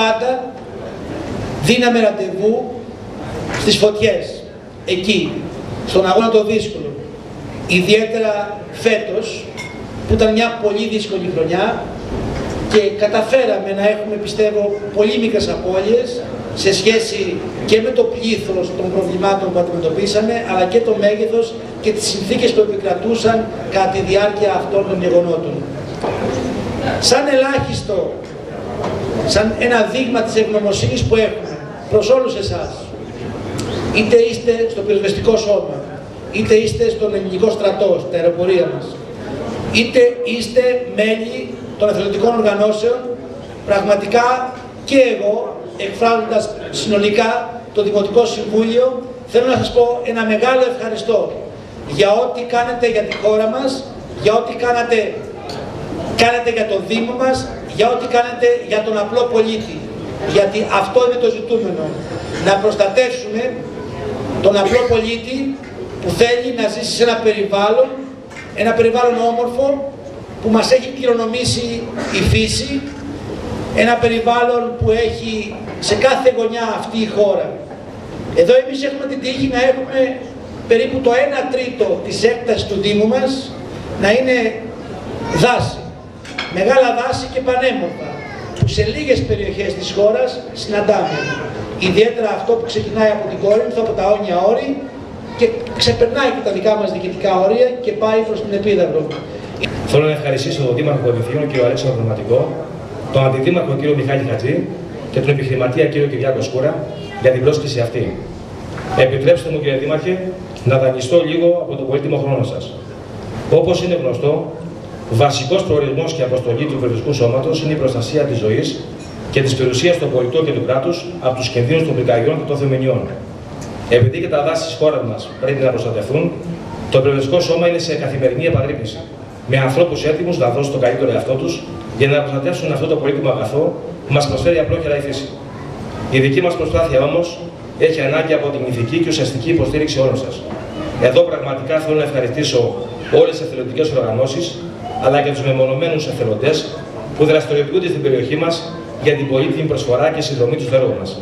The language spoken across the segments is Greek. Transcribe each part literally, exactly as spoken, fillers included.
πάντα δίναμε ραντεβού στις φωτιές, εκεί, στον αγώνα το δύσκολο. Ιδιαίτερα φέτος, που ήταν μια πολύ δύσκολη χρονιά και καταφέραμε να έχουμε, πιστεύω, πολύ μικρές απώλειες σε σχέση και με το πλήθος των προβλημάτων που αντιμετωπίσαμε, αλλά και το μέγεθος και τις συνθήκες που επικρατούσαν κατά τη διάρκεια αυτών των γεγονότων. Σαν ελάχιστο, σαν ένα δείγμα της ευγνωμοσύνης που έχουμε προς όλους εσάς, είτε είστε στο πυροσβεστικό σώμα, είτε είστε στον ελληνικό στρατό, στην αεροπορία μας, είτε είστε μέλη των εθελοντικών οργανώσεων, πραγματικά και εγώ, εκφράζοντας συνολικά το Δημοτικό Συμβούλιο, θέλω να σας πω ένα μεγάλο ευχαριστώ για ό,τι κάνετε για τη χώρα μας, για ό,τι κάνατε, κάνετε για το Δήμο μας, για ό,τι κάνετε για τον απλό πολίτη. Γιατί αυτό είναι το ζητούμενο, να προστατεύσουμε τον απλό πολίτη που θέλει να ζήσει σε ένα περιβάλλον, ένα περιβάλλον όμορφο που μας έχει κληρονομήσει η φύση, ένα περιβάλλον που έχει σε κάθε γωνιά αυτή η χώρα. Εδώ εμείς έχουμε την τύχη να έχουμε περίπου το ένα τρίτο της έκτασης του Δήμου μας να είναι δάση, μεγάλα δάση και πανέμορφα, που σε λίγες περιοχές της χώρας συναντάμε. Ιδιαίτερα αυτό που ξεκινάει από την Κόρινθο, από τα Όνια Όρη και ξεπερνάει και τα δικά μας διοικητικά όρια και πάει προς την Επίδαυρο. Θέλω να ευχαριστήσω τον Δήμαρχο Κορινθίων, κ. Αλέξανδρο Δωματικό, τον Αντιδήμαρχο κ. Μιχάλη Χατζή και τον επιχειρηματία κ. Κυριάκο Σκούρα για την πρόσκληση αυτή. Επιτρέψτε μου, κ. Δήμαρχε, να δανειστώ λίγο από τον πολύτιμο χρόνο σας. Όπως είναι γνωστό, βασικός προορισμός και αποστολή του Περιοδικού Σώματος είναι η προστασία της ζωής και της περιουσίας των πολιτών και του κράτους από τους κινδύνους των πυρκαγιών και των θεομηνιών. Επειδή και τα δάση της χώρας μας πρέπει να προστατευτούν, το Περιοδικό Σώμα είναι σε καθημερινή επαγρύπνηση, με ανθρώπους έτοιμους να δώσουν το καλύτερο εαυτό τους για να προστατεύσουν αυτό το πολύτιμο αγαθό που μας προσφέρει απλόχερα η φύση. Η δική μας προσπάθεια όμως έχει ανάγκη από την ηθική και ουσιαστική υποστήριξη όλων σας. Εδώ πραγματικά θέλω να ευχαριστήσω όλες τις εθελοντικές οργανώσεις, αλλά και τους μεμονωμένους εθελοντές που δραστηριοποιούνται στην περιοχή μας για την πολύτιμη προσφορά και συνδρομή του στο έργο μας.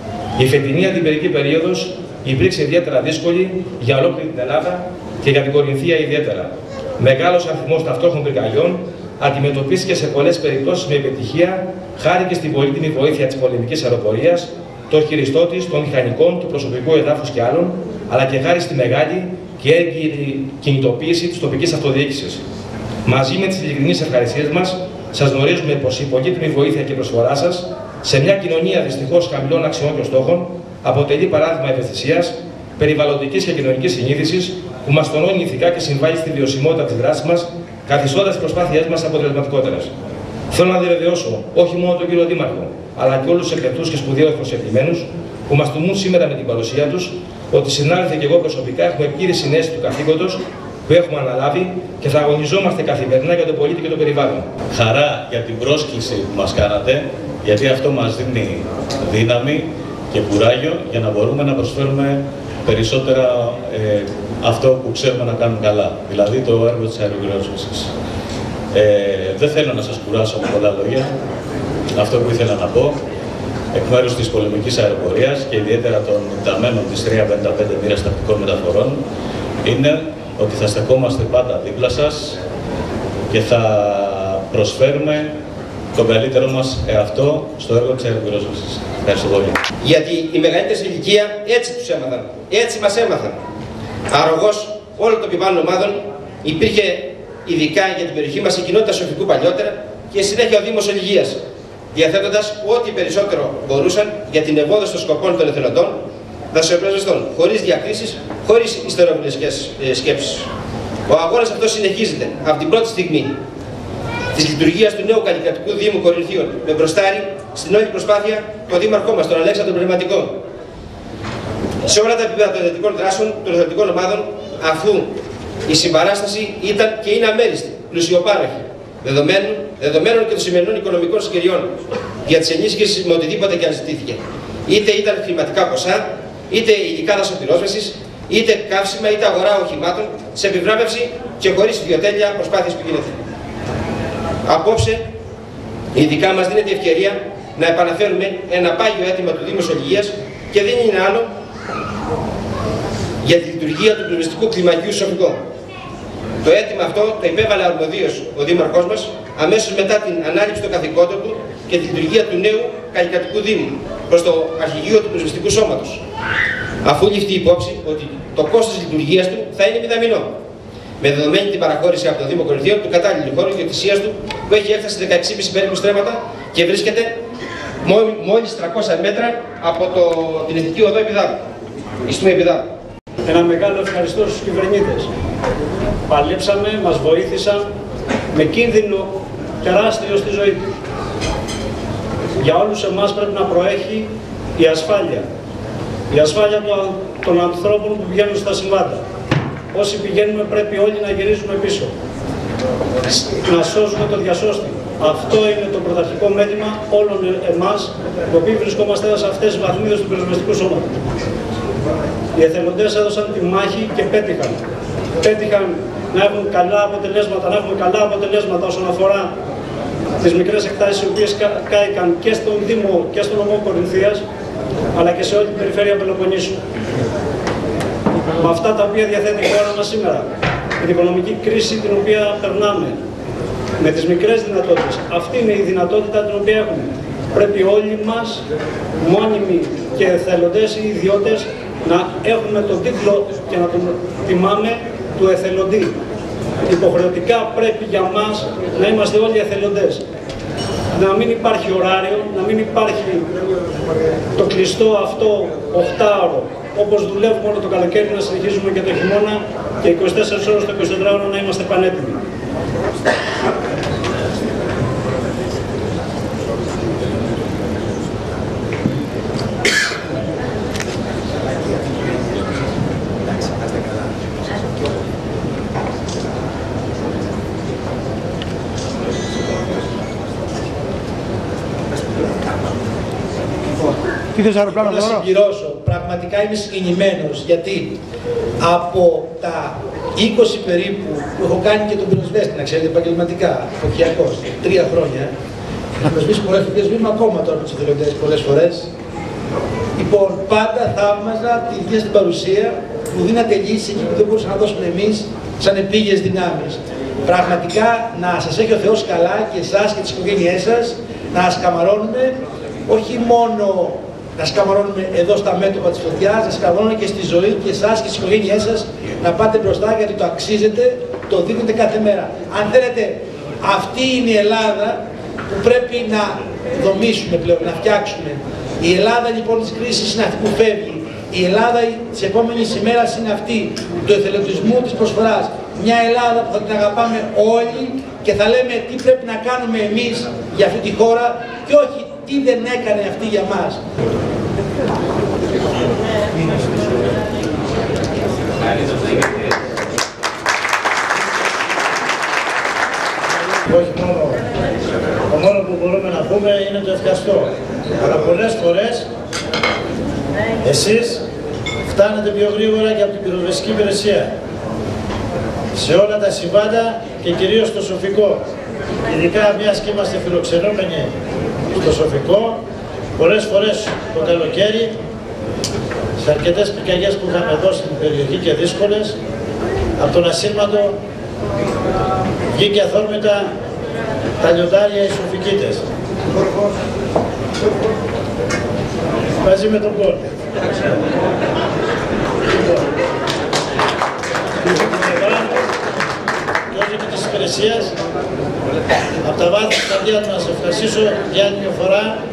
Η φετινή αντιπυρική περίοδος υπήρξε ιδιαίτερα δύσκολη για ολόκληρη την Ελλάδα και για την Κορινθία ιδιαίτερα. Μεγάλος αριθμός ταυτόχρονων πυρκαγιών αντιμετωπίστηκε σε πολλές περιπτώσεις με επιτυχία, χάρη και στην πολύτιμη βοήθεια της πολεμικής αεροπορίας, των χειριστών της, των μηχανικών, του προσωπικού εδάφους και άλλων, αλλά και χάρη στη μεγάλη και έγκυρη κινητοποίηση της τοπικής αυτοδιοίκησης. Μαζί με τις ειλικρινείς ευχαριστίες μας, σας γνωρίζουμε πως η πολύτιμη βοήθεια και προσφορά σας σε μια κοινωνία δυστυχώς χαμηλών αξιών και στόχων αποτελεί παράδειγμα ευαισθησίας, περιβαλλοντικής και κοινωνικής συνείδησης που μας τονώνει ηθικά και συμβάλλει στη βιωσιμότητα της δράσης μας, καθιστώντας τις προσπάθειές μας αποτελεσματικότερες. Θέλω να διαβεβαιώσω όχι μόνο τον κύριο Δήμαρχο, αλλά και όλους τους εκλεκτούς και σπουδαίους προσκεκλημένους που μας τιμούν σήμερα με την παρουσία τους, ότι συνάδελφοι και εγώ προσωπικά έχουμε πλήρη συναίσθηση του καθήκοντος που έχουμε αναλάβει και θα αγωνιζόμαστε καθημερινά για τον πολίτη και το περιβάλλον. Χαρά για την πρόσκληση που μας κάνατε, γιατί αυτό μας δίνει δύναμη και κουράγιο για να μπορούμε να προσφέρουμε περισσότερα ε, αυτό που ξέρουμε να κάνουμε καλά, δηλαδή το έργο της αεροπυρόσβεσης. Ε, δεν θέλω να σας κουράσω με πολλά λόγια. Αυτό που ήθελα να πω εκ μέρους της πολεμικής αεροπορίας και ιδιαίτερα των ταμένων της τριακόσια πενήντα πέντε μοίρας τακτικών μεταφορών είναι ότι θα στεκόμαστε πάντα δίπλα σας και θα προσφέρουμε τον καλύτερό μας εαυτό στο έργο της αεροπυρόσβεσης. Ευχαριστώ πολύ. Γιατί οι μεγαλύτεροι σε ηλικία έτσι τους έμαθαν, έτσι μας έμαθαν. Αρρωγός όλων των πιβάνων ομάδων υπήρχε ειδικά για την περιοχή μας η κοινότητα Σοφικού παλιότερα και συνέχεια ο Δήμος Ολυγίας, διαθέτοντας ό,τι περισσότερο μπορούσαν για την ευόδοση των σκοπών των εθελοντών, δασοπροσβεστών, χωρίς διακρίσεις, χωρίς ιστεροβουλευτικές σκέψεις. Ο αγώνας αυτός συνεχίζεται από την πρώτη στιγμή της λειτουργίας του νέου καλλικρατικού Δήμου Κορινθίων, με μπροστάρι στην όλη προσπάθεια τον Δήμαρχό μας, τον Αλέξανδρο Πνευματικό. Σε όλα τα επίπεδα των εθελοντικών δράσεων, των εθελοντικών ομάδων, αφού η συμπαράσταση ήταν και είναι αμέριστη, πλουσιοπάροχη, δεδομένων, δεδομένων και των σημερινών οικονομικών συγκυριών για τις ενίσχυσεις με οτιδήποτε και αν ζητήθηκε. Είτε ήταν χρηματικά ποσά, είτε υλικά δασοπυρόσβεσης, είτε καύσιμα, είτε αγορά οχημάτων, σε επιβράβευση και χωρίς ιδιοτέλεια προσπάθειες που γίνεται. Απόψε, ειδικά μας δίνεται η ευκαιρία να επαναφέρουμε ένα πάγιο αίτημα του Δήμου Σολυγίας και δεν είναι άλλο για τη λειτουργία του πυροσβεστικού κλιμακίου Σοφικό. Το αίτημα αυτό το υπέβαλε αρμοδίως ο Δήμαρχός μας αμέσως μετά την ανάληψη των καθηκόντων του και τη λειτουργία του νέου καλλικρατικού Δήμου προς το Αρχηγείο του Πυροσβεστικού Σώματος, αφού ληφθεί υπόψη ότι το κόστος λειτουργίας του θα είναι μηδαμινό, με δεδομένη την παραχώρηση από το Δήμο Κορινθίων του κατάλληλου χώρου ιδιοκτησίας του που έχει έφταση δεκαέξι κόμμα πέντε περίπου στρέμματα και βρίσκεται μόλις τριακόσια μέτρα από το, την Εθνική Οδό Επιδάδου, Ιστού Επιδάδου. Ένα μεγάλο ευχαριστώ στους κυβερνήτες. Παλέψαμε, μας βοήθησαν με κίνδυνο τεράστιο στη ζωή του. Για όλους εμάς πρέπει να προέχει η ασφάλεια. Η ασφάλεια των ανθρώπων που πηγαίνουν στα συμβάντα. Όσοι πηγαίνουμε πρέπει όλοι να γυρίζουμε πίσω. Να σώζουμε το διασώστη. Αυτό είναι το πρωταρχικό μέλημα όλων εμάς, οι οποίοι βρισκόμαστε σε αυτές τις βαθμίδες του πυροσβεστικού σώματος. Οι εθελοντές έδωσαν τη μάχη και πέτυχαν. Πέτυχαν να έχουν καλά αποτελέσματα, να έχουμε καλά αποτελέσματα όσον αφορά τις μικρές εκτάσεις οι οποίες κάηκαν και στον Δήμο και στον νομό Κορινθίας, αλλά και σε όλη την περιφέρεια Πελοποννήσου. Με αυτά τα οποία διαθέτει η χώρα μας σήμερα, την οικονομική κρίση την οποία περνάμε, με τις μικρές δυνατότητες, αυτή είναι η δυνατότητα την οποία έχουμε. Πρέπει όλοι μας, μόνιμοι και εθελοντές ή ιδιώτες, να έχουμε τον τίτλο και να τον τιμάμε του εθελοντή. Υποχρεωτικά πρέπει για μας να είμαστε όλοι εθελοντές. Να μην υπάρχει ωράριο, να μην υπάρχει το κλειστό αυτό οχτάωρο. Όπως δουλεύουμε όλο το καλοκαίρι, να συνεχίζουμε και το χειμώνα και είκοσι τέσσερις ώρες το εικοσιτετράωρο να είμαστε πανέτοιμοι. Τι θες αεροπλάνο τώρα? Να συμπληρώσω. Πραγματικά είμαι συγκινημένος, γιατί από τα είκοσι περίπου που έχω κάνει και τον πυροσβέστη, να ξέρετε, επαγγελματικά, εποχιακός, τρία χρόνια, να προσβήσει πολλές φορές, βήμα ακόμα τώρα με τους εθελοντές πολλές φορές. Λοιπόν, πάντα θαύμαζα τη δική στην παρουσία που δίνατε λύσεις εκεί που δεν μπορούσαμε να δώσουμε εμείς σαν επίγειες δυνάμεις. Πραγματικά να σας έχει ο Θεός καλά και εσάς και τις οικογένειές σας, να σκαμαρώνουμε όχι μόνο να σκαμαρώνουμε εδώ στα μέτωπα της φωτιάς, να σκαμαρώνουμε και στη ζωή και εσάς και τις οικογένειές σας, να πάτε μπροστά γιατί το αξίζετε, το δείχνετε κάθε μέρα. Αν θέλετε, αυτή είναι η Ελλάδα που πρέπει να δομήσουμε πλέον, να φτιάξουμε. Η Ελλάδα λοιπόν της κρίσης είναι αυτή που φεύγει. Η Ελλάδα της επόμενης ημέρας είναι αυτή του εθελοντισμού, της προσφοράς. Μια Ελλάδα που θα την αγαπάμε όλοι και θα λέμε τι πρέπει να κάνουμε εμείς για αυτή τη χώρα και όχι τι δεν έκανε αυτή για μας. Όχι μόνο, το μόνο που μπορούμε να πούμε είναι το ευχαριστώ. Αλλά πολλές φορές εσείς φτάνετε πιο γρήγορα και από την πυροσβεστική υπηρεσία. Σε όλα τα συμβάντα και κυρίως στο Σοφικό. Ειδικά μιας και είμαστε φιλοξενούμενοι στο Σοφικό, πολλές φορές το καλοκαίρι, σε αρκετές πυρκαγιές που είχαμε εδώ στην περιοχή και δύσκολες, από τον ασύρματο βγήκε αθόρμητα τα λιοντάρια οι Σοφικίτες. Μαζί με τον κόλ. Και όλη και της υπηρεσίας, από τα βάθη της καρδιάς μας ευχαριστήσω για άλλη μια φορά